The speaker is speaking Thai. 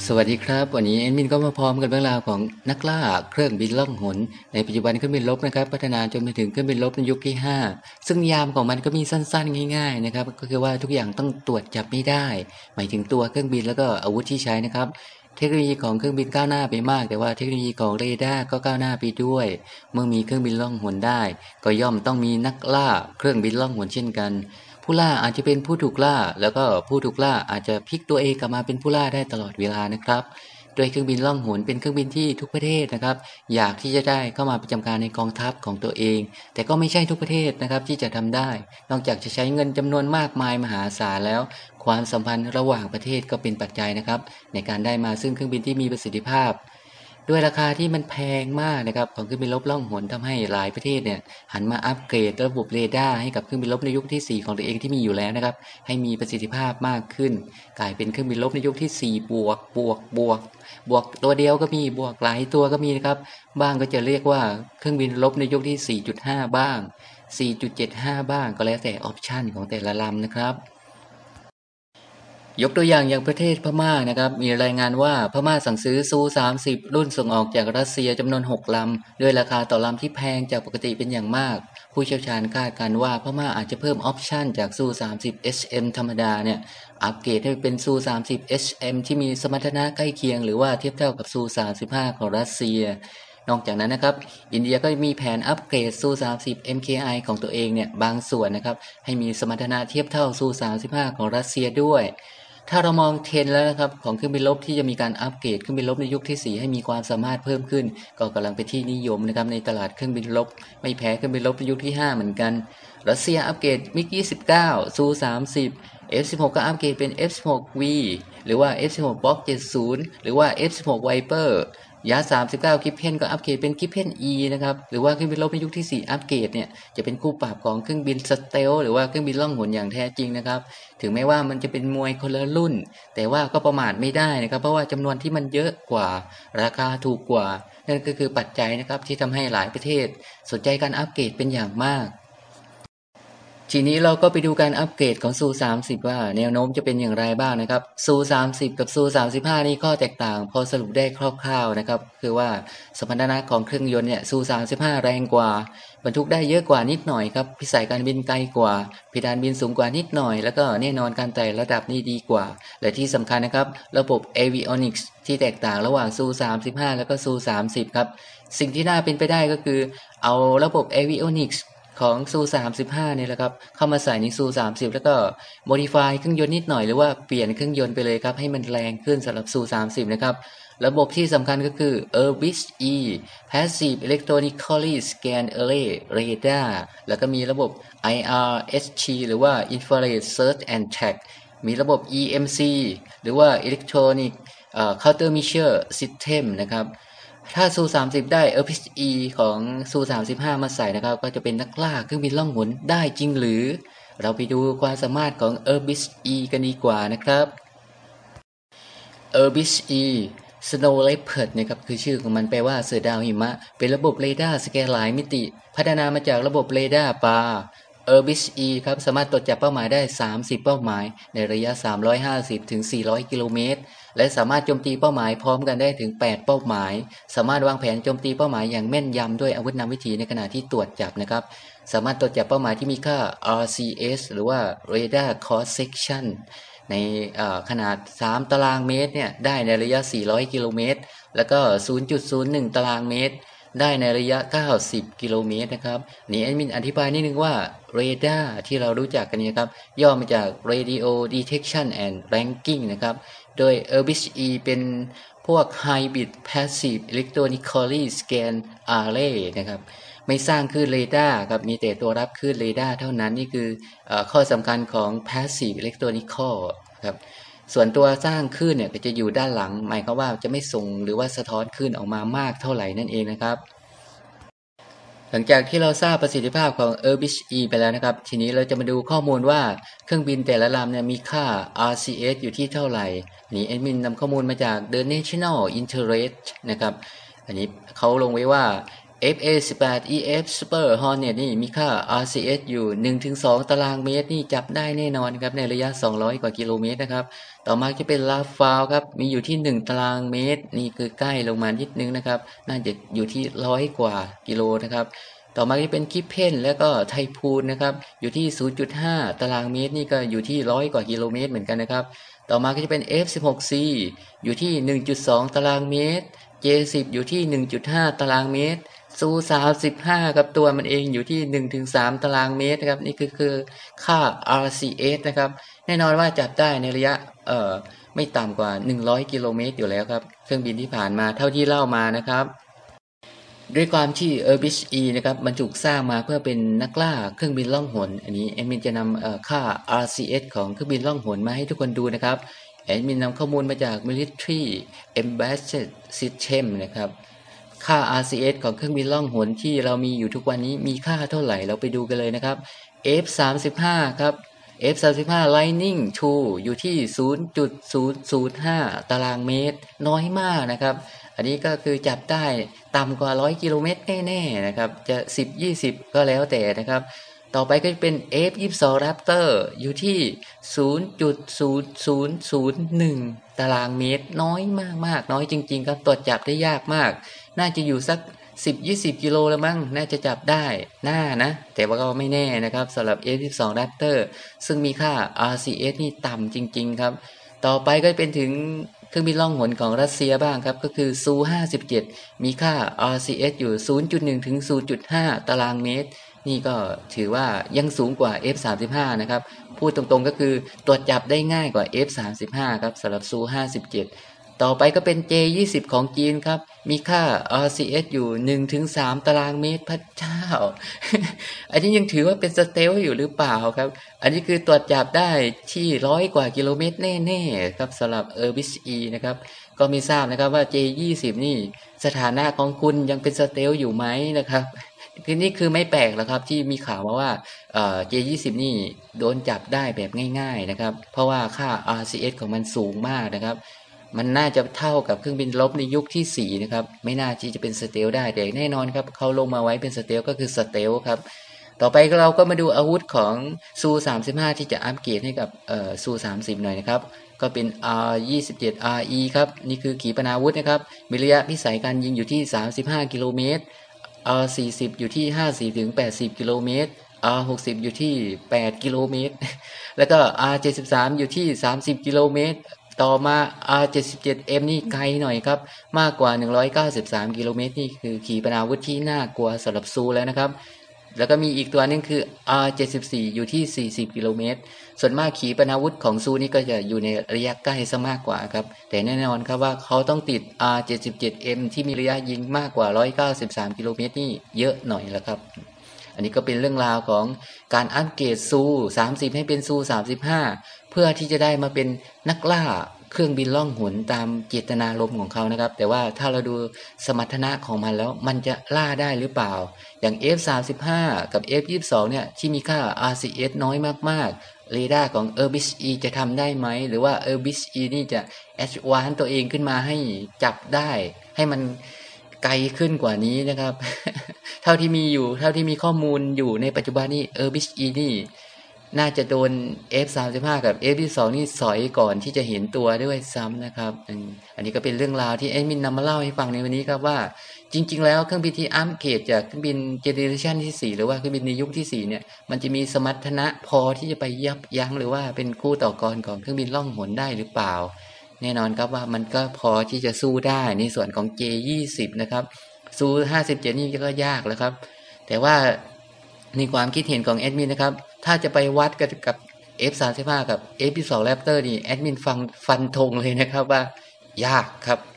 สวัสดีครับวันนี้แอดมินก็มาพร้อมกับเรื่องราวของนักล่าเครื่องบินล่องหนในปัจจุบันเครื่องบินรบนะครับพัฒนาจนไปถึงเครื่องบินรบในยุคที่5ซึ่งนิยามของมันก็มีสั้นๆง่ายๆนะครับก็คือว่าทุกอย่างต้องตรวจจับไม่ได้หมายถึงตัวเครื่องบินแล้วก็อาวุธที่ใช้นะครับเทคโนโลยีของเครื่องบินก้าวหน้าไปมากแต่ว่าเทคโนโลยีของเรดาร์ก็ก้าวหน้าไปด้วยเมื่อมีเครื่องบินล่องหนได้ก็ย่อมต้องมีนักล่าเครื่องบินล่องหนเช่นกันผู้ล่าอาจจะเป็นผู้ถูกล่าแล้วก็ผู้ถูกล่าอาจจะพลิกตัวเองกลับมาเป็นผู้ล่าได้ตลอดเวลานะครับโดยเครื่องบินล่องหนเป็นเครื่องบินที่ทุกประเทศนะครับอยากที่จะได้เข้ามาประจำการในกองทัพของตัวเองแต่ก็ไม่ใช่ทุกประเทศนะครับที่จะทำได้นอกจากจะใช้เงินจำนวนมากมายมหาศาลแล้วความสัมพันธ์ระหว่างประเทศก็เป็นปัจจัยนะครับในการได้มาซึ่งเครื่องบินที่มีประสิทธิภาพด้วยราคาที่มันแพงมากนะครับของเครื่องบินรบล่องหนทำให้หลายประเทศเนี่ยหันมาอัปเกรดระบบเรดาร์ให้กับเครื่องบินรบในยุคที่4ของตัวเองที่มีอยู่แล้วนะครับให้มีประสิทธิภาพมากขึ้นกลายเป็นเครื่องบินรบในยุคที่4บวกตัวเดียวก็มีบวกหลายตัวก็มีนะครับบ้างก็จะเรียกว่าเครื่องบินรบในยุคที่4.5บ้าง4.75บ้างก็แล้วแต่ออปชันของแต่ละลำนะครับยกตัวอย่างประเทศพม่านะครับมีรายงานว่าพม่าสั่งซื้อซู30รุ่นส่งออกจากรัสเซียจำนวน6ลำด้วยราคาต่อลำที่แพงจากปกติเป็นอย่างมากผู้เชี่ยวชาญคาดการณ์ว่าพม่าอาจจะเพิ่มออปชันจากซู30 HM ธรรมดาเนี่ยอัปเกรดให้เป็นซู30 HM ที่มีสมรรถนะใกล้เคียงหรือว่าเทียบเท่ากับซู35ของรัสเซียนอกจากนั้นนะครับอินเดียก็มีแผนอัปเกรดซู30 MKI ของตัวเองเนี่ยบางส่วนนะครับให้มีสมรรถนะเทียบเท่าซู35ของรัสเซียด้วยถ้าเรามองเทรนด์แล้วนะครับของเครื่องบินรบที่จะมีการอัปเกรดเครื่องบินรบในยุคที่4ให้มีความสามารถเพิ่มขึ้นก็กำลังเป็นที่นิยมนะครับในตลาดเครื่องบินรบไม่แพ้เครื่องบินรบในยุคที่5เหมือนกันรัสเซียอัปเกรดมิก29ซู30 F16 ก็อัปเกรดเป็น F16V หรือว่า F16 Block 70หรือว่า F16 Viper ยา39กิฟเพนก็อัปเกรดเป็นกิฟเพน E นะครับหรือว่าเครื่องบินรบในยุคที่4อัปเกรดเนี่ยจะเป็นคู่ปรับของเครื่องบินสเตลหรือว่าเครื่องบินล่องหนอย่างแท้จริงนะครับถึงแม้ว่ามันจะเป็นมวยคนละรุ่นแต่ว่าก็ประมาทไม่ได้นะครับเพราะว่าจำนวนที่มันเยอะกว่าราคาถูกกว่านั่นก็คือปัจจัยนะครับที่ทำให้หลายประเทศสนใจการอัปเกรดเป็นอย่างมากทีนี้เราก็ไปดูการอัปเกรดของซู30ว่าแนวโน้มจะเป็นอย่างไรบ้างนะครับซู30กับซู35นี่ข้อแตกต่างพอสรุปได้คร่าวๆนะครับคือว่าสมรรถนะของเครื่องยนต์เนี่ยซู35แรงกว่าบรรทุกได้เยอะกว่านิดหน่อยครับพิสัยการบินไกลกว่าเพดานบินสูงกว่านิดหน่อยแล้วก็แน่นอนการไต่ระดับนี่ดีกว่าและที่สำคัญนะครับระบบ Avionics ที่แตกต่างระหว่างซู35แล้วก็ซู30ครับสิ่งที่น่าเป็นไปได้ก็คือเอาระบบ Avionicsของซู35เนี่ยแหละครับเข้ามาใส่ในซู30แล้วก็ modify เครื่องยนต์นิดหน่อยหรือว่าเปลี่ยนเครื่องยนต์ไปเลยครับให้มันแรงขึ้นสำหรับซู30นะครับระบบที่สำคัญก็คือ Orbis E Passive Electronically Scan Array Radar แล้วก็มีระบบ IRST หรือว่า Infrared Search and Track มีระบบ EMC หรือว่า Electronic Countermeasure System นะครับถ้าซู30ได้ RPE ของซู35มาใส่นะครับก็จะเป็นนักล่าเครื่องบินล่องหนได้จริงหรือเราไปดูความสามารถของ RPE กันดีกว่านะครับ RPE Snow Leopard นะครับคือชื่อของมันแปลว่าเสือดาวหิมะเป็นระบบเรดาร์สแกนหลายมิติพัฒนามาจากระบบเรดาร์ปลาRPE ครับสามารถตรวจจับเป้าหมายได้30เป้าหมายในระยะ350ถึง400กิโลเมตรและสามารถโจมตีเป้าหมายพร้อมกันได้ถึง8เป้าหมายสามารถวางแผนโจมตีเป้าหมายอย่างแม่นยำด้วยอาวุธนำวิถีในขณะที่ตรวจจับนะครับสามารถตรวจจับเป้าหมายที่มีค่า RCS หรือว่า Radar Cross Section ในขนาด3ตารางเมตรเนี่ยได้ในระยะ400กิโลเมตรแล้วก็ 0.01 ตารางเมตรได้ในระยะ90กิโลเมตรนะครับนี่แอดมินอธิบายนิดนึงว่าเรดาร์ที่เรารู้จักกันนี้ครับย่อมาจาก Radio Detection and Ranking นะครับโดย RPE เป็นพวก Hybrid Passive Electronically Scan Array นะครับไม่สร้างคลื่นเรดาร์ครับมีแต่ตัวรับคลื่นเรดาร์เท่านั้นนี่คือข้อสำคัญของ Passive Electronical ครับส่วนตัวสร้างคลื่นเนี่ยก็จะอยู่ด้านหลังหมายความว่าจะไม่ส่งหรือว่าสะท้อนคลื่นออกมามากเท่าไหร่นั่นเองนะครับหลังจากที่เราทราบประสิทธิภาพของ RPE ไปแล้วนะครับทีนี้เราจะมาดูข้อมูลว่าเครื่องบินแต่ละลำเนี่ยมีค่า RCS อยู่ที่เท่าไหร่นี่แอดมินนำข้อมูลมาจาก The National Interest นะครับอันนี้เขาลงไว้ว่า FA18 EF Super Hornet นี่มีค่า RCS อยู่ 1-2 ตารางเมตรนี่จับได้แน่นอนครับในระยะ 200 กว่ากิโลเมตรนะครับต่อมาจะเป็นลาฟาวครับมีอยู่ที่ 1 ตารางเมตรนี่คือใกล้ลงมานิดนึงนะครับน่าจะอยู่ที่ 100 กว่ากิโลนะครับต่อมาจะเป็นคิปเพนแล้วก็ไทพูนนะครับอยู่ที่ 0.5 ตารางเมตรนี่ก็อยู่ที่ 100 กว่ากิโลเมตรเหมือนกันนะครับต่อมาก็จะเป็น F16C อยู่ที่ 1.2 ตารางเมตร J10 อยู่ที่ 1.5 ตารางเมตรซู35ครับตัวมันเองอยู่ที่ 1-3 ตารางเมตรนะครับนี่คือค่า RCS นะครับแน่นอนว่าจับได้ในระยะไม่ต่ำกว่า100กิโลเมตรอยู่แล้วครับเครื่องบินที่ผ่านมาเท่าที่เล่ามานะครับด้วยความที่ Airbus E นะครับมันถูกสร้างมาเพื่อเป็นนักล่าเครื่องบินล่องหนอันนี้แอดมินจะนำค่า RCS ของเครื่องบินล่องหนมาให้ทุกคนดูนะครับแอดมินนำข้อมูลมาจาก Military Embedded System นะครับค่า RCS ของเครื่องบินล่องหนที่เรามีอยู่ทุกวันนี้มีค่าเท่าไหร่เราไปดูกันเลยนะครับ F35 ครับ F35 Lightning II อยู่ที่ 0.005 ตารางเมตรน้อยมากนะครับอันนี้ก็คือจับได้ต่ำกว่า100กิโลเมตรแน่ๆนะครับจะ10-20ก็แล้วแต่นะครับต่อไปก็จะเป็น F22 Raptor อยู่ที่ 0.0001 ตารางเมตรน้อยมากๆน้อยจริงๆครับตรวจจับได้ยากมากน่าจะอยู่สัก10-20 กิโลแล้วมั้งน่าจะจับได้นะแต่ว่าก็ไม่แน่นะครับสำหรับ F22 Raptor ซึ่งมีค่า RCS นี่ต่ำจริงๆครับต่อไปก็เป็นถึงเครื่องบินล่องหนของรัสเซียบ้างครับก็คือ Su-57 มีค่า RCS อยู่ 0.1 ถึง 0.5 ตารางเมตรนี่ก็ถือว่ายังสูงกว่า F35 นะครับพูดตรงๆก็คือตรวจจับได้ง่ายกว่า F35 ครับสำหรับ Su-57 ต่อไปก็เป็น J20 ของจีนครับมีค่า RCS อยู่ 1-3 ตารางเมตรพระเจ้า อันนี้ยังถือว่าเป็นสเตลอยู่หรือเปล่าครับอันนี้คือตรวจจับได้ที่100 กว่ากิโลเมตรแน่ๆครับสำหรับ Airbus E นะครับก็ไม่ทราบนะครับว่า J20 นี่สถานะของคุณยังเป็นสเตลอยู่ไหมนะครับคือนี่คือไม่แปลกหรอกครับที่มีข่าวมาว่าJ20 นี่โดนจับได้แบบง่ายๆนะครับเพราะว่าค่า RCS ของมันสูงมากนะครับมันน่าจะเท่ากับเครื่องบินรบในยุคที่4นะครับไม่น่าที่จะเป็นสเตลได้แต่แน่นอนครับเขาลงมาไว้เป็นสเตลก็คือสเตลครับต่อไปเราก็มาดูอาวุธของซู35ที่จะอัปเกรดให้กับซู30หน่อยนะครับก็เป็น R27RE ครับนี่คือขีปนาวุธนะครับมีระยะพิสัยการยิงอยู่ที่35กิโลเมตร R40 อยู่ที่50-80กิโลเมตร R60 อยู่ที่8กิโลเมตรแล้วก็ R73 อยู่ที่30กิโลเมตรต่อมา R77M นี่ไกลหน่อยครับมากกว่า193กิโลเมตรนี่คือขีปนาวุธที่น่ากลัวสำหรับซูแล้วนะครับแล้วก็มีอีกตัวนึงคือ R74 อยู่ที่40กิโลเมตรส่วนมากขีปนาวุธของซูนี่ก็จะอยู่ในระยะใกล้ซะมากกว่าครับแต่แน่นอนครับว่าเขาต้องติด R77M ที่มีระยะยิงมากกว่า193กิโลเมตรนี่เยอะหน่อยละครับอันนี้ก็เป็นเรื่องราวของการอัปเกรดซู30ให้เป็นซู35เพื่อที่จะได้มาเป็นนักล่าเครื่องบินล่องหนตามเจตนารมณ์ของเขานะครับแต่ว่าถ้าเราดูสมรรถนะของมันแล้วมันจะล่าได้หรือเปล่าอย่าง F35 กับ F22 เนี่ยที่มีค่า RCS น้อยมากๆเรดาร์ของ Airbus E จะทำได้ไหมหรือว่า Airbus E นี่จะ advance ตัวเองขึ้นมาให้จับได้ให้มันไกลขึ้นกว่านี้นะครับ เท่าที่มีข้อมูลอยู่ในปัจจุบันนี้ Airbus E นี่น่าจะโดน F35 กับ F22 นี่สอยก่อนที่จะเห็นตัวด้วยซ้ำนะครับอันนี้ก็เป็นเรื่องราวที่แอดมินนำมาเล่าให้ฟังในวันนี้ครับว่าจริงๆแล้วเครื่องบินที่อัปเกรดจากเครื่องบินเจเนอเรชันที่4หรือว่าเครื่องบินในยุคที่4เนี่ยมันจะมีสมรรถนะพอที่จะไปยับยั้งหรือว่าเป็นคู่ต่อกรของเครื่องบินล่องหนได้หรือเปล่าแน่นอนครับว่ามันก็พอที่จะสู้ได้ในส่วนของ J20 นะครับสู้57นี่ก็ยากแล้วครับแต่ว่าในความคิดเห็นของแอดมินนะครับถ้าจะไปวัดกันกับ F35 กับ F22 Raptor นี่แอดมินฟันธงเลยนะครับว่ายากครับ